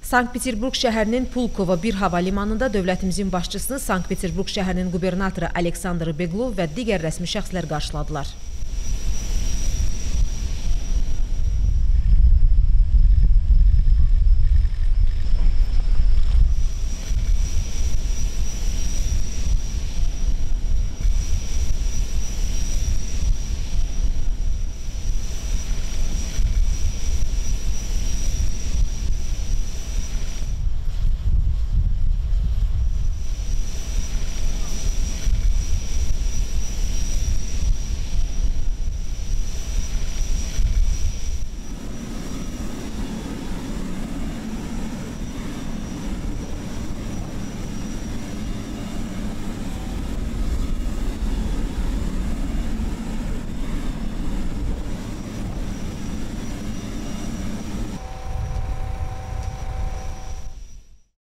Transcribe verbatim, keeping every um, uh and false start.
Sankt-Peterburq şəhərinin Pulkovo bir hava limanında dövlətimizin başçısını Sankt-Peterburq şəhərinin qubernatoru Aleksandr Beglov və digər rəsmi şəxslər qarşıladılar.